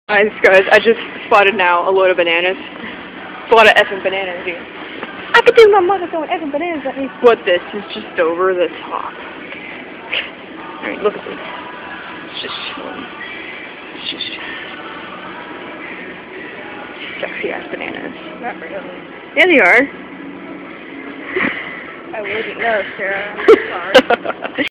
Guys, I just spotted now a load of bananas. It's a lot of effing bananas, dude. I could do my mother throwing effing bananas at me. But this is just over the top. Alright, look at this. It's just chilling. It's just sexy ass bananas. Not really. Yeah, they are. I wouldn't know, Sarah. I'm sorry.